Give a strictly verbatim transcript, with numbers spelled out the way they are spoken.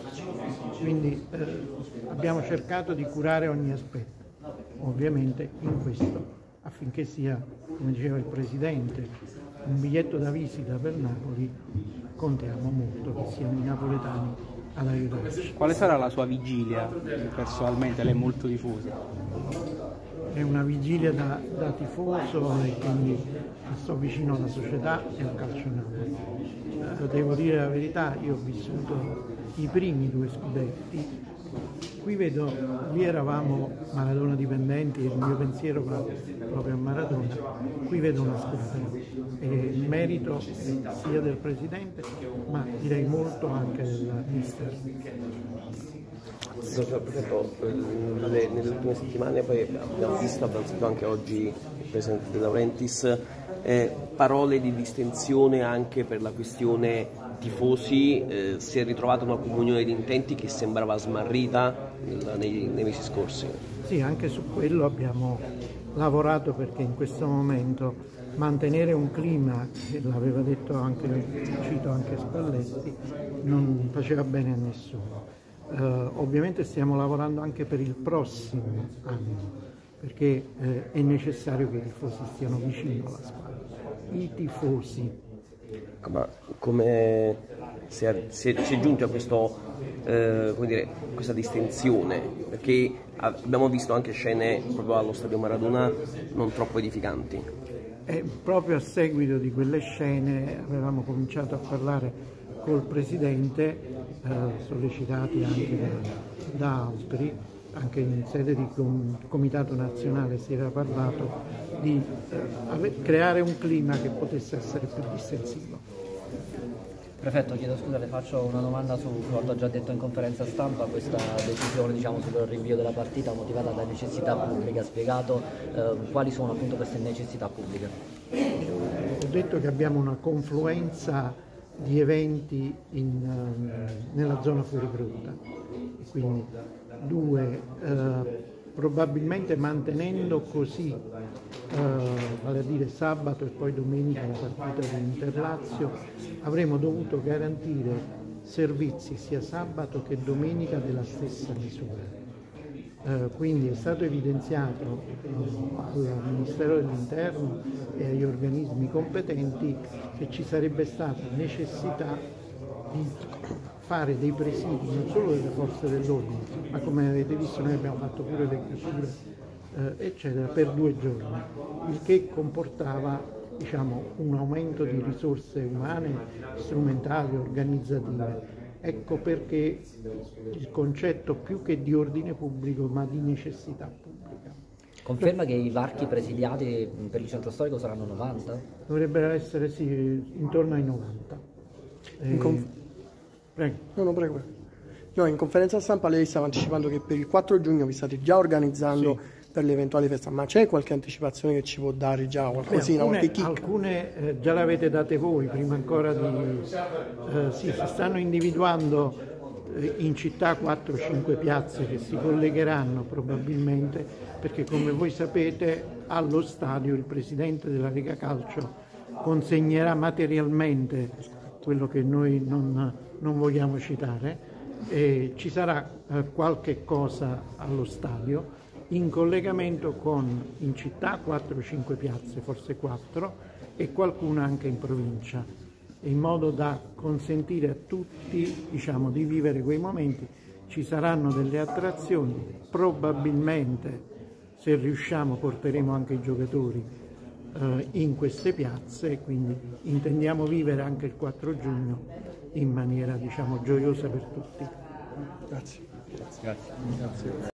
Quindi eh, abbiamo cercato di curare ogni aspetto, ovviamente in questo, affinché sia, come diceva il Presidente, un biglietto da visita per Napoli, contiamo molto che siano i napoletani ad aiutarci. Quale sarà la sua vigilia personalmente? Lei è molto tifoso. È una vigilia da, da tifoso e quindi sto vicino alla società e al calcio Napoli. Eh, devo dire la verità, io ho vissuto i primi due scudetti. Qui vedo, lì eravamo Maradona dipendenti e il mio pensiero va proprio a Maradona. Qui vedo una squadra e il merito sia del Presidente ma direi molto anche del mister. Nelle, nelle ultime settimane poi abbiamo visto, abbiamo sentito anche oggi il Presidente De Laurentiis, eh, parole di distensione anche per la questione tifosi, eh, si è ritrovata una comunione di intenti che sembrava smarrita nei, nei mesi scorsi. Sì, anche su quello abbiamo lavorato perché in questo momento mantenere un clima, che l'aveva detto anche, cito anche Spalletti, non faceva bene a nessuno. Uh, ovviamente stiamo lavorando anche per il prossimo anno, perché eh, è necessario che i tifosi stiano vicino alla squadra. I tifosi. Ma come si è, si è, si è giunti a questo, eh, come dire, questa distensione? Perché abbiamo visto anche scene proprio allo stadio Maradona non troppo edificanti. E proprio a seguito di quelle scene avevamo cominciato a parlare col Presidente, eh, sollecitati anche da, da altri, anche in sede di com Comitato Nazionale si era parlato di eh, creare un clima che potesse essere più distensivo. Prefetto, chiedo scusa, le faccio una domanda su quanto ha già detto in conferenza stampa, questa decisione, diciamo, sul rinvio della partita motivata da necessità pubbliche. Ha spiegato eh, quali sono appunto queste necessità pubbliche? Ho detto che abbiamo una confluenza di eventi in, uh, nella zona fuori grotta, e quindi due, uh, probabilmente mantenendo così, uh, vale a dire sabato e poi domenica la partita di Interlazio, avremmo dovuto garantire servizi sia sabato che domenica della stessa misura. Uh, quindi è stato evidenziato uh, al Ministero dell'Interno e agli organismi competenti che ci sarebbe stata necessità di fare dei presidi non solo delle forze dell'ordine, ma come avete visto noi abbiamo fatto pure le chiusure uh, eccetera per due giorni, il che comportava, diciamo, un aumento di risorse umane, strumentali, organizzative. Ecco perché il concetto più che di ordine pubblico ma di necessità pubblica. Conferma che i varchi presidiati per il centro storico saranno novanta? Dovrebbero essere sì, intorno ai novanta. Eh, conf... prego. No, no, prego. No, in conferenza stampa lei stava anticipando che per il quattro giugno vi state già organizzando sì. per l'eventuale festa, ma c'è qualche anticipazione che ci può dare già qualcosina? Beh, alcune qualche alcune eh, già l'avete date voi, prima ancora di... Eh, sì, si stanno individuando eh, in città quattro cinque piazze che si collegheranno probabilmente, perché come voi sapete allo stadio il Presidente della Lega Calcio consegnerà materialmente quello che noi non, non vogliamo citare, e ci sarà eh, qualche cosa allo stadio in collegamento con in città quattro cinque piazze, forse quattro, e qualcuna anche in provincia, in modo da consentire a tutti, diciamo, di vivere quei momenti. Ci saranno delle attrazioni, probabilmente se riusciamo porteremo anche i giocatori eh, in queste piazze, quindi intendiamo vivere anche il quattro giugno in maniera, diciamo, gioiosa per tutti. Grazie. Grazie. Grazie.